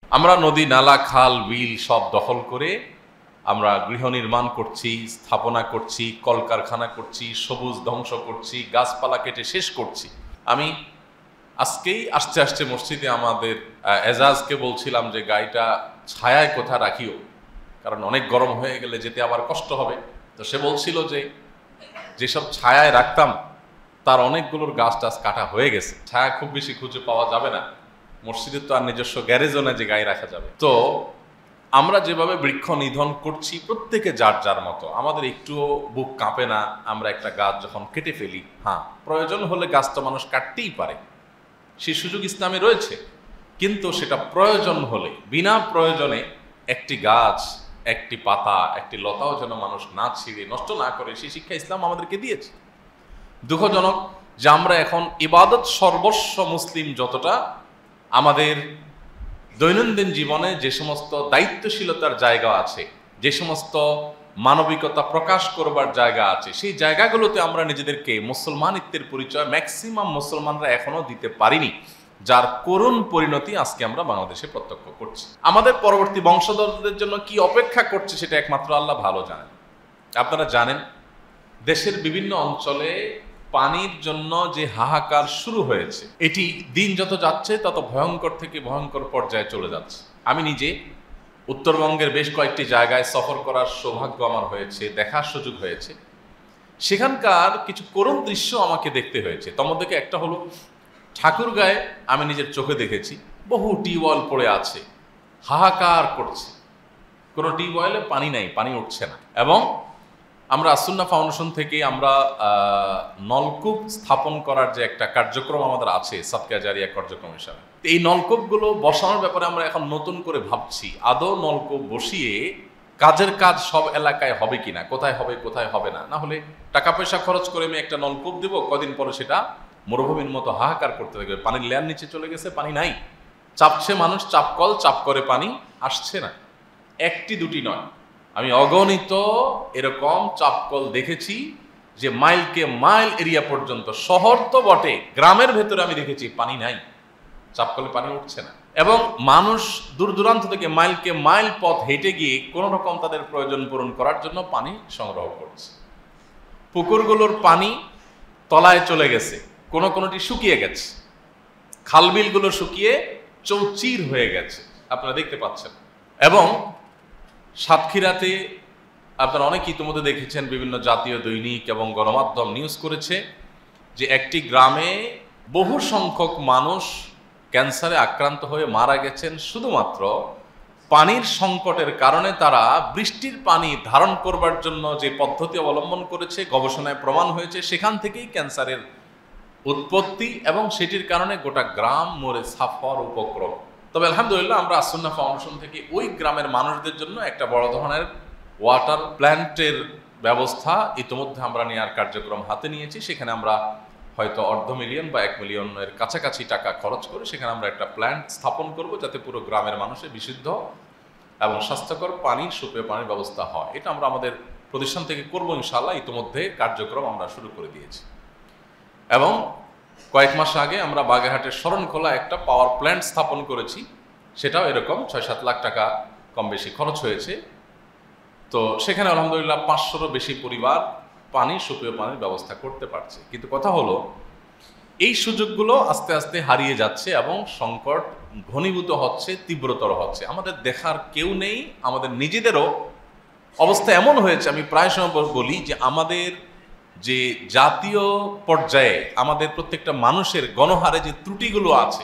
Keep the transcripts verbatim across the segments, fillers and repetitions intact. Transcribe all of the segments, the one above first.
আমরা নদী, নালা, খাল, বিল সব দখল করে আমরা গৃহ নির্মাণ করছি, স্থাপনা করছি, কলকারখানা করছি, সবুজ ধ্বংস করছি, গাছপালা কেটে শেষ করছি। আমি আজকেই আসতে আসতে মসজিদে আমাদের এজাজকে বলছিলাম যে গাড়িটা ছায়ায় কোথা রাখিও, কারণ অনেক গরম হয়ে গেলে যেতে আবার কষ্ট হবে। তো সে বলছিল যে যেসব ছায়ায় রাখতাম তার অনেকগুলোর গাছ টাছ কাটা হয়ে গেছে, ছায়া খুব বেশি খুঁজে পাওয়া যাবে না। মসজিদের তো আর নিজস্ব গ্যারেজও না যে গাড়ি রাখা যাবে। তো আমরা যেভাবে বৃক্ষ নিধন করছি প্রত্যেকে যার যার মতো, আমাদের একটুও বুক কাঁপে না আমরা একটা গাছ যখন কেটে ফেলি। হ্যাঁ, প্রয়োজন হলে গাছটা মানুষ কাটতেই পারে, সেই সুযোগ ইসলামে রয়েছে, কিন্তু সেটা প্রয়োজন হলে, বিনা প্রয়োজনে একটি গাছ, একটি পাতা, একটি লতাও যেন মানুষ না ছিঁড়ে নষ্ট না করে, সেই শিক্ষা ইসলাম আমাদেরকে দিয়েছে। দুঃখজনক যে আমরা এখন ইবাদত সর্বস্ব মুসলিম যতটা, আমাদের দৈনন্দিন জীবনে যে সমস্ত দায়িত্বশীলতার জায়গা আছে, যে সমস্ত মানবিকতা প্রকাশ করবার জায়গা আছে, সেই জায়গাগুলোতে আমরা নিজেদেরকে মুসলমানিত্বের পরিচয় ম্যাক্সিমাম মুসলমানরা এখনো দিতে পারিনি, যার করুণ পরিণতি আজকে আমরা বাংলাদেশে প্রত্যক্ষ করছি। আমাদের পরবর্তী বংশধরদের জন্য কি অপেক্ষা করছে সেটা একমাত্র আল্লাহ ভালো জানেন। আপনারা জানেন দেশের বিভিন্ন অঞ্চলে পানির জন্য যে হাহাকার শুরু হয়েছে, এটি দিন যত যাচ্ছে তত ভয়ঙ্কর থেকে ভয়ঙ্কর পর্যায়ে চলে যাচ্ছে। আমি নিজে উত্তরবঙ্গের বেশ কয়েকটি জায়গায় সফর করার সৌভাগ্য আমার হয়েছে, দেখার সুযোগ হয়েছে। সেখানকার কিছু করুণ দৃশ্য আমাকে দেখতে হয়েছে। তার মধ্যে একটা হলো ঠাকুরগাঁয়ে আমি নিজের চোখে দেখেছি বহু টিউবওয়েল পড়ে আছে, হাহাকার করছে, কোনো টিউবওয়েলে পানি নাই, পানি উঠছে না। এবং আমরা আসুন্নাহ ফাউন্ডেশন থেকে আমরা নলকূপ স্থাপন করার যে একটা কার্যক্রম আমাদের আছে, সাদকা জারিয়া কার্যক্রম হিসাবে, এই নলকূপগুলো বসানোর ব্যাপারে আমরা এখন নতুন করে ভাবছি, আদৌ নলকূপ বসিয়ে কাজের কাজ সব এলাকায় হবে কিনা, কোথায় হবে কোথায় হবে না। না হলে টাকা পয়সা খরচ করে আমি একটা নলকূপ দেব, কদিন পরে সেটা মরুভূমির মতো হাহাকার করতে থাকবে, পানির লেয়ার নিচে চলে গেছে, পানি নাই, চাপছে মানুষ, চাপকল চাপ করে পানি আসছে না। একটি দুটি নয়, আমি অগণিত এরকম চাপকল দেখেছি যে মাইলকে মাইল এরিয়া পর্যন্ত, শহর তো বটে, গ্রামের ভেতরে আমি দেখেছি পানি নাই, চাপকলে পানি উঠছে না। এবং মানুষ দূর দূরান্ত থেকে মাইলকে মাইল পথ হেঁটে গিয়ে কোনো রকম তাদের প্রয়োজন পূরণ করার জন্য পানি সংগ্রহ করছে। পুকুরগুলোর পানি তলায় চলে গেছে, কোনো কোনোটি শুকিয়ে গেছে, খালবিলগুলো শুকিয়ে চৌচির হয়ে গেছে, আপনারা দেখতে পাচ্ছেন। এবং সাতক্ষীরাতে আপনারা অনেক ইতিমধ্যে দেখেছেন, বিভিন্ন জাতীয় দৈনিক এবং গণমাধ্যম নিউজ করেছে যে একটি গ্রামে বহু সংখ্যক মানুষ ক্যান্সারে আক্রান্ত হয়ে মারা গেছেন শুধুমাত্র পানির সংকটের কারণে। তারা বৃষ্টির পানি ধারণ করবার জন্য যে পদ্ধতি অবলম্বন করেছে, গবেষণায় প্রমাণ হয়েছে, সেখান থেকেই ক্যান্সারের উৎপত্তি, এবং সেটির কারণে গোটা গ্রাম মরে সাফ হওয়ার উপক্রম। তবে আলহামদুলিল্লাহ আমরা আসুন্নাহ ফাউন্ডেশন থেকে ওই গ্রামের মানুষদের জন্য একটা বড় ধরনের ওয়াটার প্ল্যান্টের ব্যবস্থা ইতিমধ্যে আমরা নেওয়ার কার্যক্রম হাতে নিয়েছি। সেখানে আমরা হয়তো অর্ধ মিলিয়ন বা এক মিলিয়নের কাছাকাছি টাকা খরচ করে সেখানে আমরা একটা প্ল্যান্ট স্থাপন করব, যাতে পুরো গ্রামের মানুষের বিশুদ্ধ এবং স্বাস্থ্যকর পানি, সুপেয় পানির ব্যবস্থা হয়। এটা আমরা আমাদের প্রতিষ্ঠান থেকে করবো ইনশাআল্লাহ। ইতিমধ্যে কার্যক্রম আমরা শুরু করে দিয়েছি। এবং কয়েক মাস আগে আমরা বাগেরহাটের শরণখোলা একটা পাওয়ার প্ল্যান্ট স্থাপন করেছি, সেটাও এরকম ছয় সাত লাখ টাকা কম বেশি খরচ হয়েছে। তো সেখানে আলহামদুলিল্লাহ পাঁচশোরও বেশি পরিবার পানি, সুপেয় পানির ব্যবস্থা করতে পারছে। কিন্তু কথা হলো এই সুযোগগুলো আস্তে আস্তে হারিয়ে যাচ্ছে এবং সংকট ঘনীভূত হচ্ছে, তীব্রতর হচ্ছে। আমাদের দেখার কেউ নেই, আমাদের নিজেদেরও অবস্থা এমন হয়েছে, আমি প্রায় সময় বলি যে আমাদের যে জাতীয় পর্যায়ে আমাদের প্রত্যেকটা মানুষের গণহারে যে ত্রুটিগুলো আছে,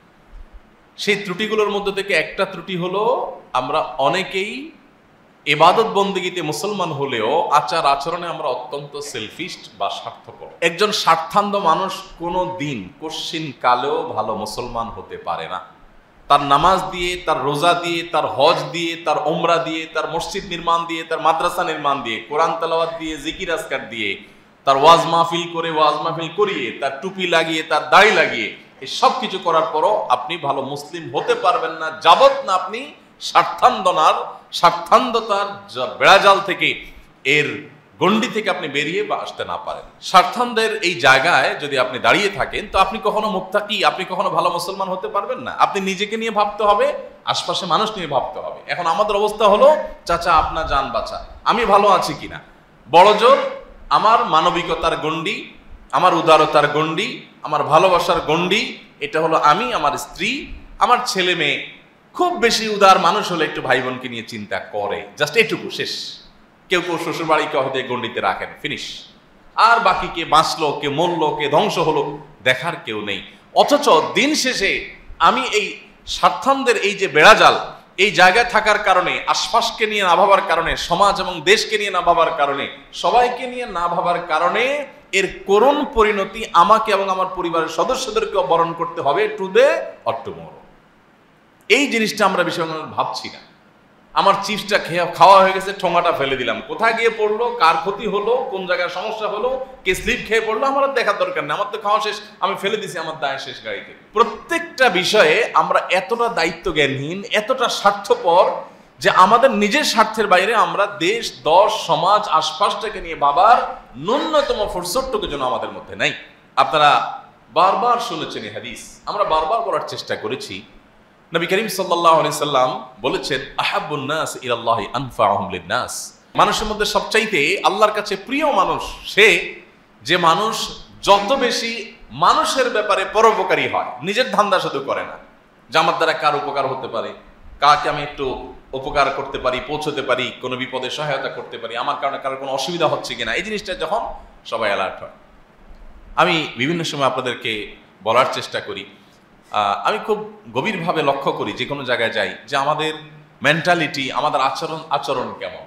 সেই ত্রুটিগুলোর মধ্যে থেকে একটা ত্রুটি হলো আমরা অনেকেই ইবাদত বন্দেগীতে মুসলমান হলেও আচার আচরণে আমরা অত্যন্ত সেলফিস্ট বা স্বার্থপর। একজন স্বার্থান্ধ মানুষ কোনো দিন কোশ্চিন কালেও ভালো মুসলমান হতে পারে না। তার নামাজ দিয়ে, তার রোজা দিয়ে, তার হজ দিয়ে, তার ওমরা দিয়ে, তার মসজিদ নির্মাণ দিয়ে, তার মাদ্রাসা নির্মাণ দিয়ে, কোরআন তেলাওয়াত দিয়ে, জিকির আজকার দিয়ে, তার ওয়াজ মাহফিল করে, ওয়াজ মাহফিল করিয়ে, তার টুপি লাগিয়ে, তার দাড়ি লাগিয়ে, এই সব কিছু করার পরও আপনি ভালো মুসলিম হতে পারবেন না যাবত না আপনি স্বার্থান্ধনার স্বার্থান্ধতার বেড়াজাল থেকে, এর গণ্ডি থেকে আপনি বেরিয়ে বা আসতে না পারেন। স্বার্থানদের এই জায়গায় যদি আপনি দাঁড়িয়ে থাকেন তো আপনি কখনো মুত্তাকি, আপনি কখনো ভালো মুসলমান হতে পারবেন না। আপনি নিজেকে নিয়ে ভাবতে হবে, আশপাশে মানুষ নিয়ে ভাবতে হবে। এখন আমাদের অবস্থা হলো, চাচা আপনার জান বাঁচা, আমি ভালো আছি কিনা, বড় জোর আমার মানবিকতার গণ্ডি, আমার উদারতার গণ্ডি, আমার ভালোবাসার গণ্ডি, এটা হলো আমি, আমার স্ত্রী, আমার ছেলে মেয়ে। খুব বেশি উদার মানুষ হলে একটু ভাই বোনকে নিয়ে চিন্তা করে, জাস্ট এটুকু, শেষ। কেউ কেউ শ্বশুর বাড়িকে হয়তো গণ্ডিতে রাখেন, ফিনিশ। আর বাকি কে বাঁচলো, কে মরলো, কে ধ্বংস হলো, দেখার কেউ নেই। অথচ দিন শেষে আমি এই স্বার্থানদের এই যে বেড়াজাল, এই জায়গায় থাকার কারণে, আশপাশকে নিয়ে না ভাবার কারণে, সমাজ এবং দেশকে নিয়ে না ভাবার কারণে, সবাইকে নিয়ে না ভাবার কারণে এর করুণ পরিণতি আমাকে এবং আমার পরিবারের সদস্যদেরকেও বরণ করতে হবে, টুডে অর টুমরো। এই জিনিসটা আমরা বেশি ভাবছি না। আমার চিপসটা খেয়ে খাওয়া হয়ে গেছে, ঠোঙাটা ফেলে দিলাম, কোথায় গিয়ে পড়লো, কার ক্ষতি হলো, কোন জায়গায় সমস্যা হলো, কে স্লিপ খেয়ে পড়লো, আমার দেখার দরকার নেই, আমার তো খাওয়া শেষ, আমি ফেলে দিছি, আমার দায় শেষ গাড়িতে। প্রত্যেকটা বিষয়ে আমরা এতটা দায়িত্ব জ্ঞানহীন, এতটা স্বার্থপর যে আমাদের নিজের স্বার্থের বাইরে আমরা দেশ, দশ, সমাজ, আশপাশটাকে নিয়ে ভাবার ন্যূনতম ফুরসতটুকু যেন আমাদের মধ্যে নাই। আপনারা বারবার শুনেছেন এই হাদিস, আমরা বারবার বলার চেষ্টা করেছি। নবী করিম সাল্লাল্লাহু আলাইহি সাল্লাম বলেছেন, আহাব্বুন নাস ইলাল্লাহি আনফাউহুম লিন-নাস। মানুষের মধ্যে সবচাইতে আল্লাহর কাছে প্রিয় মানুষ সে যে মানুষ যত বেশি মানুষের ব্যাপারে পরোপকারী হয়, নিজের ধান্দা শুধু করে না, যে আমার দ্বারা কার উপকার হতে পারে, কাকে আমি একটু উপকার করতে পারি, পৌঁছতে পারি, কোনো বিপদে সহায়তা করতে পারি, আমার কারণে কারোর কোনো অসুবিধা হচ্ছে কিনা, এই জিনিসটা যখন সবাই অ্যালার্ট হয়। আমি বিভিন্ন সময় আপনাদেরকে বলার চেষ্টা করি, আমি খুব গভীরভাবে লক্ষ্য করি যে কোনো জায়গায় যাই, যে আমাদের মেন্টালিটি, আমাদের আচরণ আচরণ কেমন।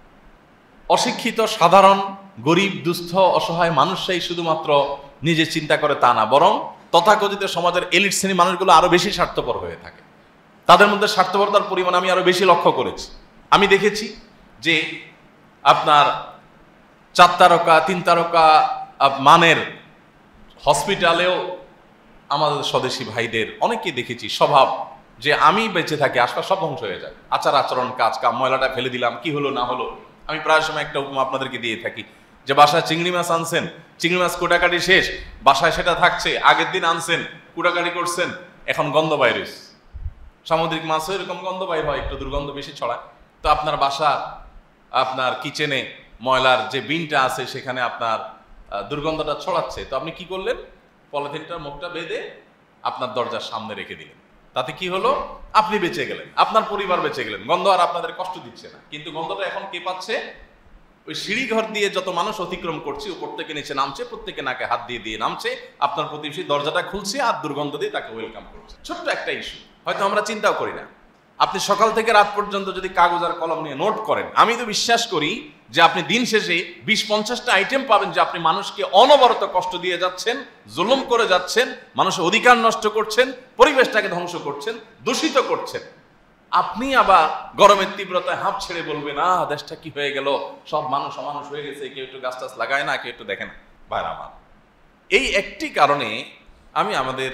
অশিক্ষিত সাধারণ গরিব দুস্থ অসহায় মানুষরাই শুধুমাত্র নিজে চিন্তা করে তা না, বরং তথাকথিত সমাজের এলিট শ্রেণী মানুষগুলো আরো বেশি স্বার্থপর হয়ে থাকে। তাদের মধ্যে স্বার্থপরতার পরিমাণ আমি আরো বেশি লক্ষ্য করেছি। আমি দেখেছি যে আপনার চার তারকা তিন তারকা মানের হসপিটালেও আমাদের স্বদেশী ভাইদের অনেকেই দেখেছি স্বভাব যে আমি বেঁচে থাকি, আশপাশ সব ধ্বংস হয়ে যায়, আচার আচরণ, কাজ কাম, ময়লাটা ফেলে দিলাম, কি হলো না হলো। আমি প্রায় সময় একটা উপমা আপনাদেরকে দিয়ে থাকি, যে বাসায় চিংড়ি মাছ আনছেন, চিংড়ি মাছ কোটাকাটি শেষ, বাসায় সেটা থাকছে, আগের দিন আনছেন, কোটাকাটি করছেন, এখন গন্ধ বাইর হয়েছে। সামুদ্রিক মাছও এরকম গন্ধ বাইর হয়, একটু দুর্গন্ধ বেশি ছড়ায়। তো আপনার বাসা, আপনার কিচেনে ময়লার যে বিনটা আছে সেখানে আপনার দুর্গন্ধটা ছড়াচ্ছে, তো আপনি কি করলেন, পলিথিনটার মুখটা বেঁধে আপনার দরজার সামনে রেখে দিলেন। তাতে কি হলো, আপনি বেঁচে গেলেন, আপনার পরিবার বেঁচে গেলেন, গন্ধ আর আপনাদের কষ্ট দিচ্ছে না। কিন্তু গন্ধটা এখন কে পাচ্ছে, ওই সিঁড়ি ঘর দিয়ে যত মানুষ অতিক্রম করছে, উপর থেকে নিচে নামছে, প্রত্যেকে নাকে হাত দিয়ে দিয়ে নামছে, আপনার প্রতিবেশী দরজাটা খুলছে আর দুর্গন্ধ দিয়ে তাকে ওয়েলকাম করছে। ছোট্ট একটা ইস্যু, হয়তো আমরা চিন্তাও করি না। আপনি সকাল থেকে রাত পর্যন্ত যদি কাগজ আর কলম নিয়ে নোট করেন, আমি তো বিশ্বাস করি যে আপনি দিন শেষে বিশ পঞ্চাশটা আইটেম পাবেন যে আপনি মানুষকে অনবরত কষ্ট দিয়ে যাচ্ছেন, জুলুম করে যাচ্ছেন, মানুষের অধিকার নষ্ট করছেন, পরিবেশটাকে ধ্বংস করছেন, দূষিত করছেন। আপনি আবার গরমের তীব্রতায় হাঁপ ছেড়ে বলবেন, আহ দেশটা কি হয়ে গেল, সব মানুষ অমানুষ হয়ে গেছে, কেউ একটু গাছ টাছ লাগায় না, কেউ একটু দেখে না। ভাইরা আমার, এই একটি কারণে আমি আমাদের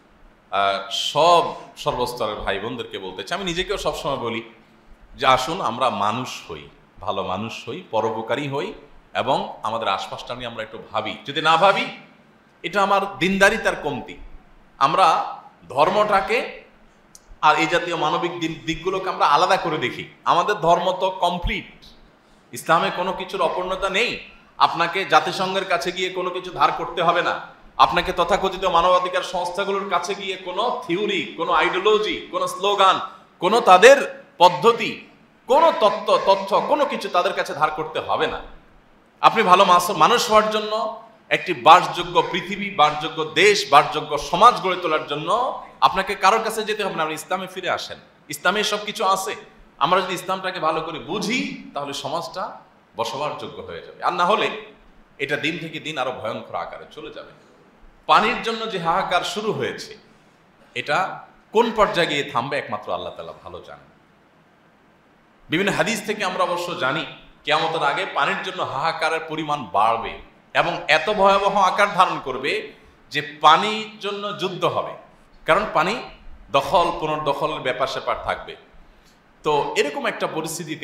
সব সর্বস্তরের ভাই বোনদেরকে বলতে চাই, আমি নিজেকেও সবসময় বলি যে আসুন আমরা মানুষ হই, ভালো মানুষ হই, পরোপকারী হই, এবং আমাদের আশপাশটা নিয়ে আমরা একটু ভাবি। যদি না ভাবি, এটা আমার দিনদারিতার কমতি। আমরা ধর্মটাকে আর এই জাতীয় মানবিক দিকগুলোকে আমরা আলাদা করে দেখি। আমাদের ধর্ম তো কমপ্লিট, ইসলামে কোনো কিছুর অপূর্ণতা নেই। আপনাকে জাতিসংঘের কাছে গিয়ে কোনো কিছু ধার করতে হবে না, আপনাকে তথাকথিত মানবাধিকার সংস্থাগুলোর কাছে গিয়ে কোনো থিওরি, কোনো আইডিওলজি, কোনো স্লোগান, কোনো তাদের পদ্ধতি, কোনো তত্ত্ব তথ্য কোনো কিছু তাদের কাছে ধার করতে হবে না। আপনি ভালো মানুষ হওয়ার জন্য, একটি বাসযোগ্য পৃথিবী, বাসযোগ্য দেশ, বাসযোগ্য সমাজ গড়ে তোলার জন্য আপনাকে কারোর কাছে যেতে হবে না। আপনি ইসলামে ফিরে আসেন, ইসলামে সব কিছু আছে। আমরা যদি ইসলামটাকে ভালো করে বুঝি, তাহলে সমাজটা বসবাস যোগ্য হয়ে যাবে। আর না হলে এটা দিন থেকে দিন আরো ভয়ঙ্কর আকারে চলে যাবে। পানির জন্য যে হাহাকার শুরু হয়েছে, এটা কোন পর্যায়ে গিয়ে থামবে একমাত্র আল্লাহ তাআলা ভালো জানেন। বিভিন্ন হাদিস থেকে আমরা অবশ্য জানি কিয়ামতের আগে পানির জন্য হাহাকারের পরিমাণ বাড়বে এবং এত ভয়াবহ আকার ধারণ করবে যে পানির জন্য যুদ্ধ হবে। কারণ পানি দখল পুনর্দখলের ব্যাপার স্যাপার থাকবে। তো এরকম একটা পরিস্থিতিতে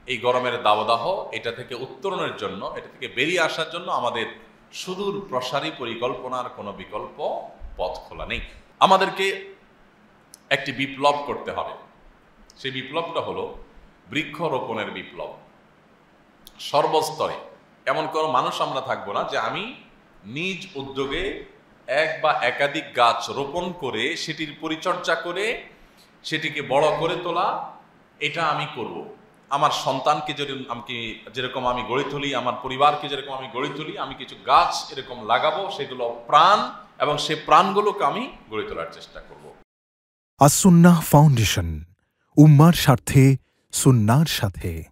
এই গরমের দাবদাহ এটা থেকে উত্তরণের জন্য, এটা থেকে বেরিয়ে আসার জন্য আমাদের সুদূর প্রসারী পরিকল্পনার কোনো বিকল্প পথ খোলা নেই। আমাদেরকে একটি বিপ্লব করতে হবে। সেই বিপ্লবটা হলো বৃক্ষরোপণের বিপ্লব। সর্বস্তরে এমন কোনো মানুষ আমরা থাকবো না যে আমি নিজ উদ্যোগে এক বা একাধিক গাছ রোপণ করে সেটির পরিচর্যা করে সেটিকে বড় করে তোলা, এটা আমি করব। আমার সন্তানকে যদি আমি যেরকম আমি গড়ে তুলি, আমার পরিবারকে যেরকম আমি গড়ে তুলি, আমি কিছু গাছ এরকম লাগাবো, সেগুলো প্রাণ, এবং সে প্রাণগুলোকে আমি গড়ে তোলার চেষ্টা করব। আস সুন্নাহ ফাউন্ডেশন, উম্মার স্বার্থে সুন্নাহর সাথে।